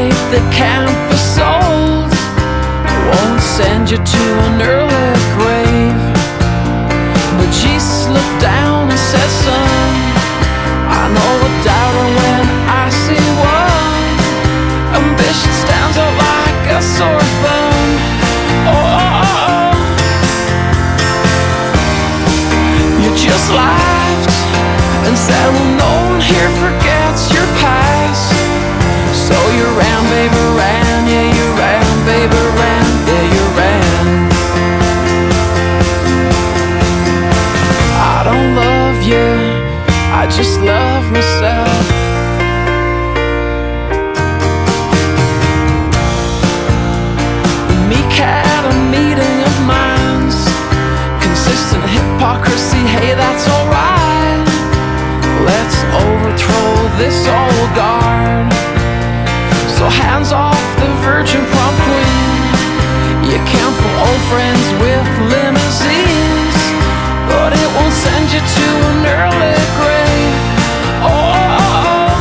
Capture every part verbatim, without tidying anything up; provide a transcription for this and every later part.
faith that can't be sold won't send you to an early grave. But Jesus looked down and said, son, I know a doubter when I see one. Ambition stands out like a sore thumb. Oh, oh, oh. You just laughed and said, well, no one here forgets your past. So you ran, baby, ran, yeah, you ran, baby, ran, yeah, you ran. I don't love you, I just love myself. The meek had a meeting of minds, consistent hypocrisy, hey, that's alright. Let's overthrow this old guard. So hands off the virgin prom queen. You can't fool old friends with limousines, but it won't send you to an early grave. Oh,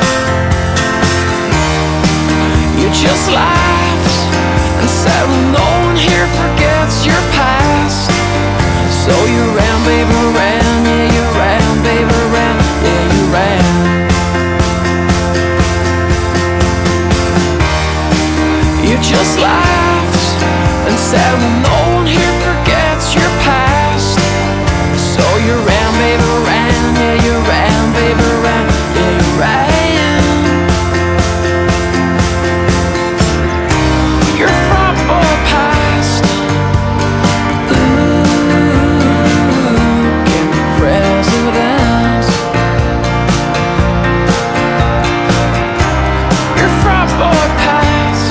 you just laughed and said, well, no one here forgets your past. So you ran, baby, ran, yeah, you ran, baby, ran, yeah, you ran. You just laughed and said, well, no one here forgets your past. So you ran, baby, ran, yeah, you ran, baby, ran, yeah, you ran. Your front boy past, ooh, can be president. Your front boy past,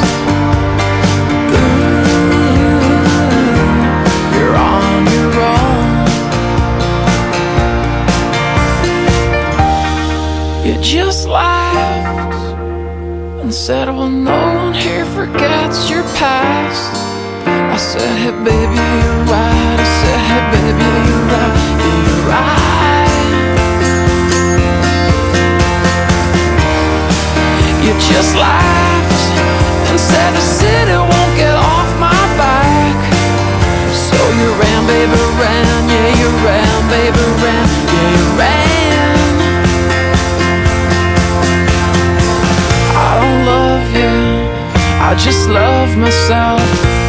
you just laughed and said, well, no one here forgets your past. I said, hey, baby, you're right. I said, hey, baby, you're right. Yeah, you're right. You just laughed and said, the city won't get off my back. So you ran, baby, ran. Yeah, you ran, baby, ran. Yeah, you ran. I just love myself.